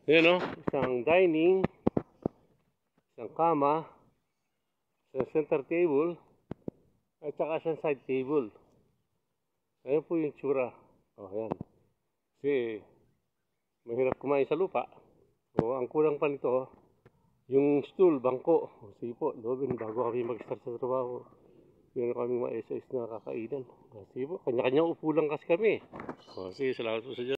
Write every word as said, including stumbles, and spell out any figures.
Ayan o, isang dining, isang kama, isang center table, at saka isang side table. Ayan po yung tsura. O, ayan. Kasi, mahirap kumain sa lupa. O, ang kulang pa nito, yung stool, bangko. O, sige po, loobin bago kami mag-start sa trabaho. Meron kami mga S S na kakainan. O, sige po, kanya-kanya upo lang kasi kami. O, sige, salamat po sa Diyos.